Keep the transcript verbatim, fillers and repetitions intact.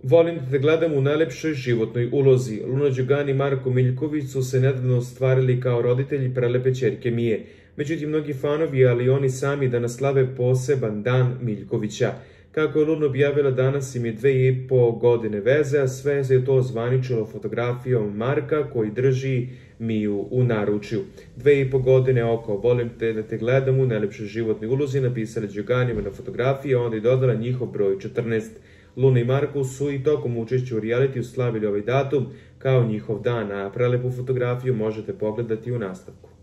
Volim da te gledam u najlepšoj životnoj ulozi. Luna Đugani i Marko Miljković su se nedavno ostvarili kao roditelji prelepe ćerke Mije. Međutim, mnogi fanovi, ali i oni sami da naslave poseban dan Miljkovića. Kako je Luna objavila, danas im je dve i po godine veze, a sve se je to zvaničilo fotografijom Marka koji drži Miju u naručju. Dve i po godine oko, volim te da te gledam u najlepšoj životnoj ulozi, napisala Đuganijeva na fotografiji, a onda je dodala njihov broj četrnaest. Luna i Marko su i tokom učešća u realitiju slavili ovaj datum kao njihov dan, a prelepu fotografiju možete pogledati u nastavku.